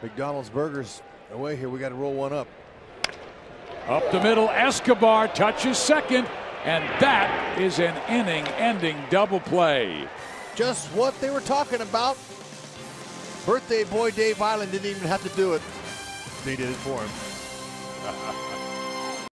McDonald's burgers away here. We got to roll one up. Up the middle, Escobar touches second, and that is an inning-ending double play. Just what they were talking about. Birthday boy Dave Island didn't even have to do it. They did it for him.